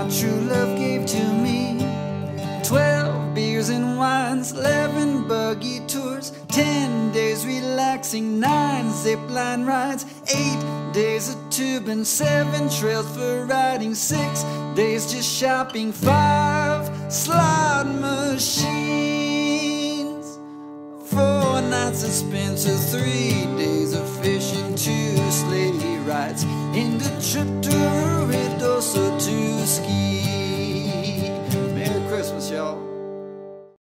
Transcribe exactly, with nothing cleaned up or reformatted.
my true love gave to me. Twelve beers and wines, eleven buggy tours, ten days relaxing, nine zipline rides, eight days of tubing, seven trails for riding, six days just shopping, five slot machines, four nights of Spencer, three days of fishing, two sleigh rides, and a trip to